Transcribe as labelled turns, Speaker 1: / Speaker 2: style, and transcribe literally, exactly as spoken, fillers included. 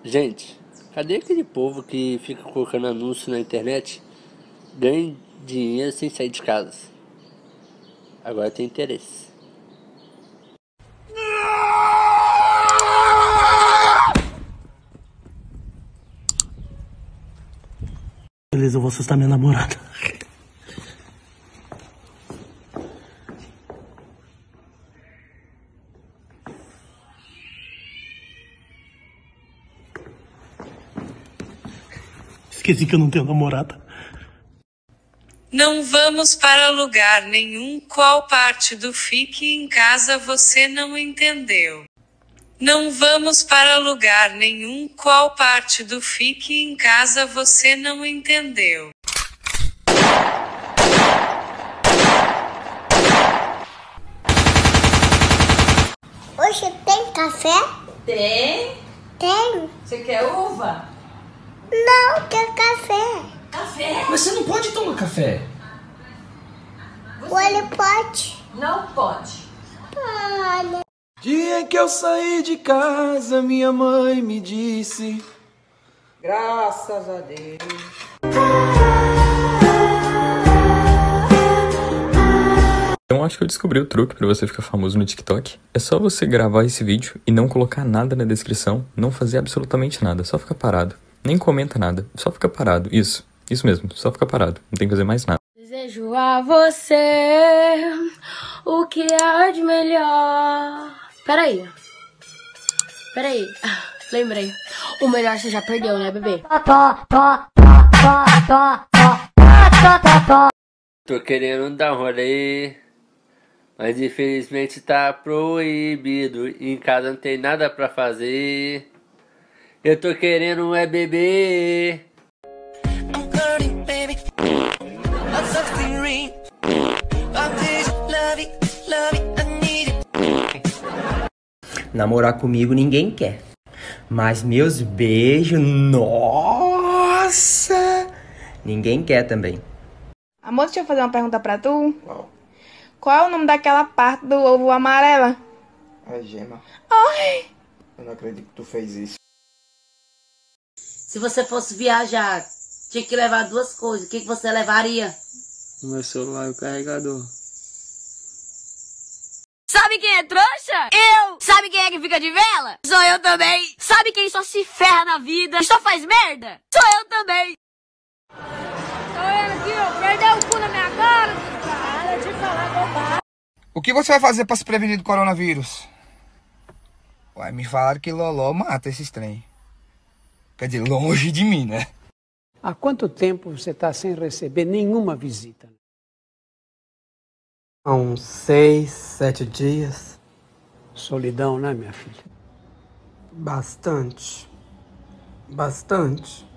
Speaker 1: Gente, cadê aquele povo que fica colocando anúncio na internet, ganha dinheiro sem sair de casa? Agora tem interesse.
Speaker 2: Beleza, eu vou assustar minha namorada. Esqueci que eu não tenho namorada.
Speaker 3: Não vamos para lugar nenhum. Qual parte do fique em casa você não entendeu? Não vamos para lugar nenhum. Qual parte do fique em casa você não entendeu?
Speaker 4: Hoje tem café?
Speaker 5: Tem?
Speaker 4: Tem.
Speaker 5: Você quer uva?
Speaker 4: Não, quer café.
Speaker 5: Café?
Speaker 6: Mas você não pode tomar café.
Speaker 4: Ou ele pode?
Speaker 5: Não pode.
Speaker 4: Olha.
Speaker 6: Dia que eu saí de casa, minha mãe me disse:
Speaker 5: Graças a Deus.
Speaker 7: Então acho que eu descobri o truque pra você ficar famoso no TikTok. É só você gravar esse vídeo e não colocar nada na descrição, não fazer absolutamente nada, só ficar parado. Nem comenta nada, só fica parado. Isso, isso mesmo, só fica parado, não tem que fazer mais nada.
Speaker 8: Desejo a você o que há de melhor. Peraí. Peraí. Lembrei. O melhor você já perdeu, né, bebê?
Speaker 1: Tô querendo dar um rolê, mas infelizmente tá proibido. Em casa não tem nada pra fazer. Eu tô querendo é beber.
Speaker 9: Namorar comigo ninguém quer. Mas meus beijos, nossa! Ninguém quer também.
Speaker 10: Amor, deixa eu fazer uma pergunta pra tu. Qual? Qual é o nome daquela parte do ovo amarela?
Speaker 11: É gema.
Speaker 10: Ai!
Speaker 11: Eu não acredito que tu fez isso.
Speaker 5: Se você fosse viajar, tinha que levar duas coisas. O que, que você levaria?
Speaker 1: O meu celular e o carregador.
Speaker 8: Sabe quem é trouxa? Eu! Sabe quem é que fica de vela? Sou eu também! Sabe quem só se ferra na vida e só faz merda? Sou eu também! Tô vendo aqui, ó, perdeu o cu na minha cara! Para de falar bobagem!
Speaker 11: O que você vai fazer pra se prevenir do coronavírus? Ué, me falaram que Loló mata esses trem. Quer dizer, longe de mim, né?
Speaker 2: Há quanto tempo você está sem receber nenhuma visita?
Speaker 9: Há uns seis, sete dias.
Speaker 2: Solidão, né, minha filha?
Speaker 9: Bastante. Bastante.